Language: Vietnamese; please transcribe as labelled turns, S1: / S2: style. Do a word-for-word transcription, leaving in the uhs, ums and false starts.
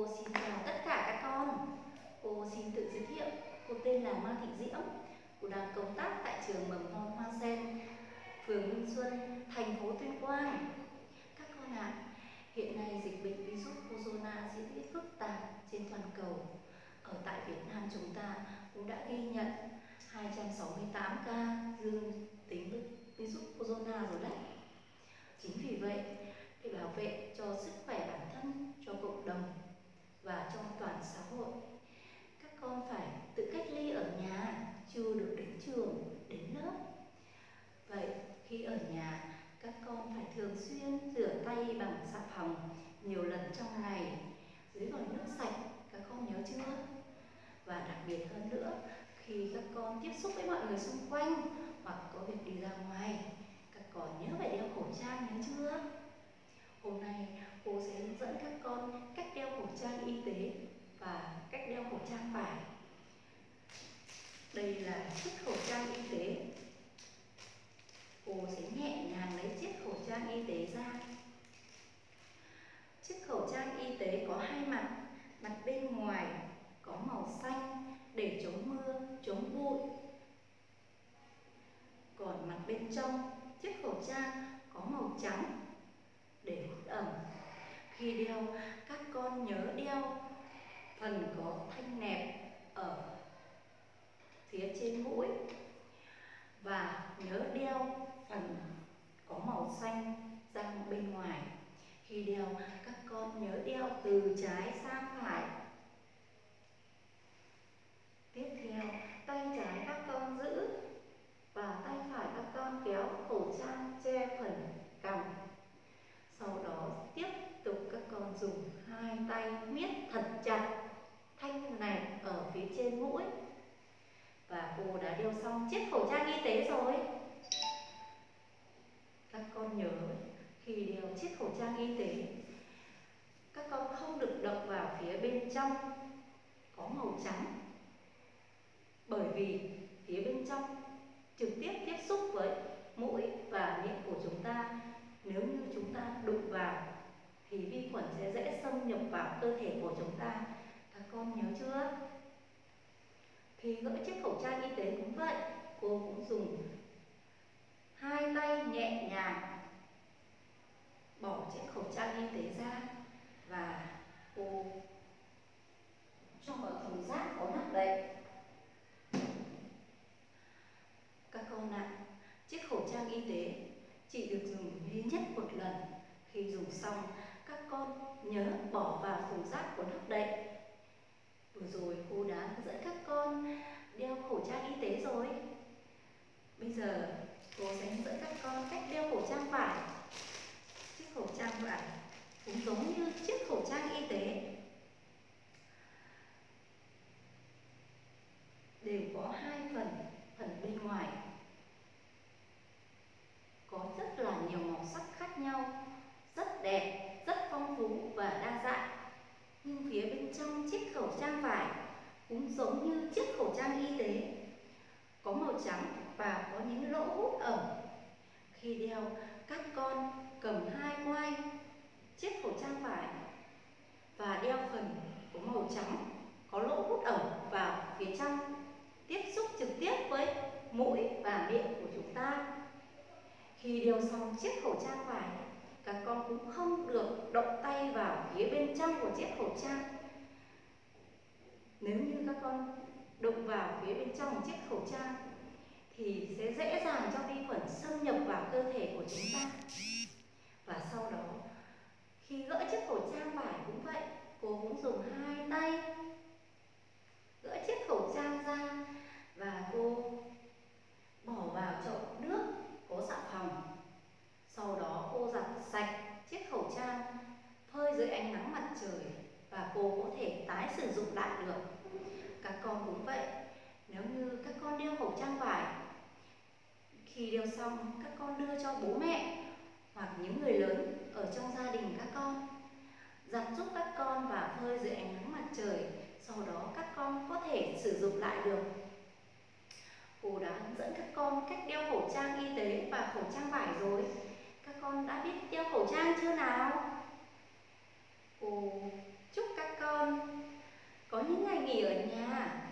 S1: Cô xin chào tất cả các con. Cô xin tự giới thiệu. Cô tên là Ma Thị Diễm. Cô đang công tác tại trường mầm non Hoa Sen, phường Hương Xuân, thành phố Tuyên Quang. Các con ạ, à, hiện nay dịch bệnh virus corona diễn biến phức tạp trên toàn cầu. Ở tại Việt Nam chúng ta cũng đã ghi nhận hai trăm sáu mươi tám ca dương tính với virus corona rồi đấy. Chính vì vậy, để bảo vệ cho sức khỏe bản thân, cho cộng đồng và trong toàn xã hội, các con phải tự cách ly ở nhà, chưa được đến trường, đến lớp. Vậy khi ở nhà, các con phải thường xuyên rửa tay bằng xà phòng nhiều lần trong ngày dưới vòi nước sạch, các con nhớ chưa? Và đặc biệt hơn nữa, khi các con tiếp xúc với mọi người xung quanh hoặc có việc đi ra ngoài, các con nhớ phải đeo khẩu trang, nhớ chưa? Hôm nay cô sẽ hướng dẫn các con cách đeo khẩu trang y tế và cách đeo khẩu trang vải. Đây là chiếc khẩu trang y tế. Cô sẽ nhẹ nhàng lấy chiếc khẩu trang y tế ra. Chiếc khẩu trang y tế có hai mặt. Mặt bên ngoài có màu xanh để chống mưa, chống bụi. Còn mặt bên trong chiếc khẩu trang có màu trắng để hút ẩm. Khi đeo, các con nhớ đeo phần có thanh nẹp ở phía trên mũi và nhớ đeo phần có màu xanh ra bên ngoài. Khi đeo, các con nhớ đeo từ trái sang phải. Tiếp theo, tay trái các con giữ và tay phải các con kéo khẩu trang che phần cằm. Sau đó tiếp tục các con dùng hai tay miết thật chặt thanh này ở phía trên mũi. Và cô đã đeo xong chiếc khẩu trang y tế rồi. Các con nhớ khi đeo chiếc khẩu trang y tế, các con không được động vào phía bên trong có màu trắng, bởi vì phía bên trong trực tiếp tiếp xúc với mũi và miệng của chúng ta. Nếu như chúng ta đụng vào thì vi khuẩn sẽ dễ xâm nhập vào cơ thể của chúng ta. Các con nhớ chưa? Khi gỡ chiếc khẩu trang y tế cũng vậy, cô cũng dùng hai tay nhẹ nhàng bỏ chiếc khẩu trang y tế ra và cô cho vào thùng rác có nắp đậy. Các con ạ, à, chiếc khẩu trang y tế chỉ được dùng duy nhất một lần. Khi dùng xong, các con nhớ bỏ vào thùng rác có nắp đậy. Vừa rồi cô đã hướng dẫn các con đeo khẩu trang y tế rồi. Bây giờ cô sẽ hướng dẫn các con cách đeo khẩu trang vải. Chiếc khẩu trang vải cũng giống như chiếc khẩu trang y tế, đều có hai phần. Phần bên ngoài có rất là nhiều màu sắc khác nhau, rất đẹp, rất phong phú và đa dạng. Nhưng phía bên trong chiếc khẩu trang vải cũng giống như chiếc khẩu trang y tế, có màu trắng và có những lỗ hút ẩm. Khi đeo, các con cầm hai quai chiếc khẩu trang vải và đeo phần có màu trắng có lỗ hút ẩm vào phía trong, tiếp xúc trực tiếp với mũi và miệng của chúng ta. Khi đeo xong chiếc khẩu trang vải, các con cũng không được động tay vào phía bên trong của chiếc khẩu trang. Nếu như các con động vào phía bên trong chiếc khẩu trang thì sẽ dễ dàng cho vi khuẩn xâm nhập vào cơ thể của chúng ta. Và sau đó, khi gỡ chiếc khẩu trang vải cũng vậy, cô cũng dùng hai tay gỡ chiếc khẩu trang ra và cô bỏ vào chậu nước có xà phòng. Sau đó cô giặt sạch chiếc khẩu trang, phơi dưới ánh nắng mặt trời và cô có thể tái sử dụng lại được. Các con cũng vậy, nếu như các con đeo khẩu trang vải, khi đeo xong các con đưa cho bố mẹ hoặc những người lớn ở trong gia đình các con, giặt giúp các con và phơi dưới ánh nắng mặt trời. Sau đó các con có thể sử dụng lại được. Cô đã hướng dẫn các con cách đeo khẩu trang y tế và khẩu trang vải rồi. Các con đã biết đeo khẩu trang chưa nào? Cô chúc các con những ngày nghỉ ở nhà.